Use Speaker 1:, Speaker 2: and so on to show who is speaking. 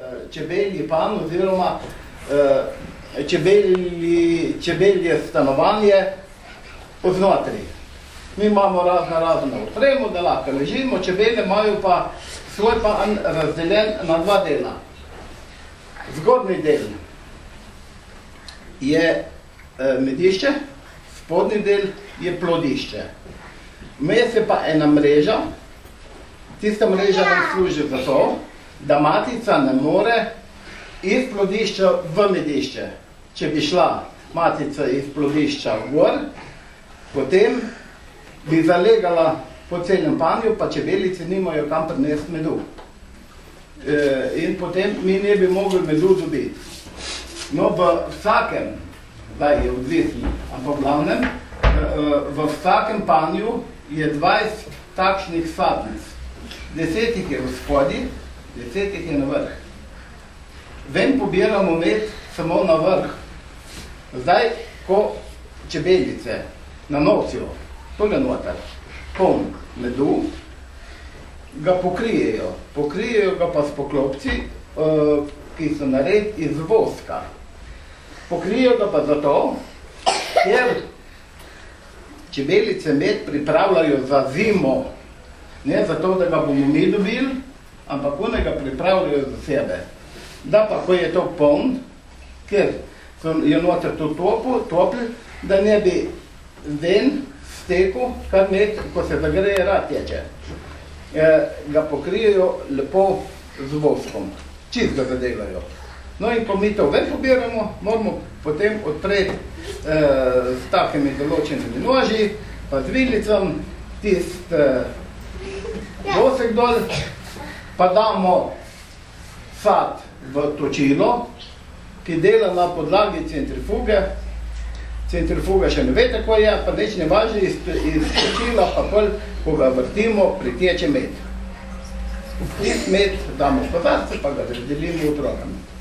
Speaker 1: čebelji pan oziroma čebelje stanovanje oznotri. Mi imamo razno opremo, da lahko ležimo, čebele imajo pa svoj pan razdeljen na dva dela. Zgornji del je medišče, spodnji del je plodišče. Vmes je pa ena mreža, tista mreža nam služi za to, da matica ne more iz plodišča v medišče. Če bi šla matica iz plodišča gor, potem bi zalegala po celem panju, pa čebelice nimajo kam prinesti medu. In potem mi ne bi mogli medu dobiti. No, v vsakem, zdaj je odvisno, ampak glavnem, v vsakem panju je 20 takšnih sadnic. 10 jih je v spodi, 10 jih je na vrh. Ven pobiramo med samo na vrh. Zdaj, ko čebelice nanosijo tole noter poln medu, ga pokrijejo. Pokrijejo ga pa s poklopci, ki so nared iz voska. Pokrijejo ga pa zato, ker čebelice med pripravljajo za zimo. Ne zato, da ga bomo mi dobili, ampak one ga pripravljajo za sebe. Da pa, ko je to poln, ker je noter to topli, da ne bi ven stekel, kar med, ko se zagreje, rad teče. Ga pokrijejo lepo z voskom. Čist ga zadelajo. No in ko mi to ven pobiramo, moramo potem odpreti s takimi določenimi noži, pa z vilicom, tist vosek dol, pa damo sad v točilo, ki dela na podlagi centrifuge. Centrifuga še ne ve, tako je, pa nič ne važi, iz točila pa pol, ko ga vrtimo, priteče med. Tist med damo v kozarce, pa ga razdelimo otrokom.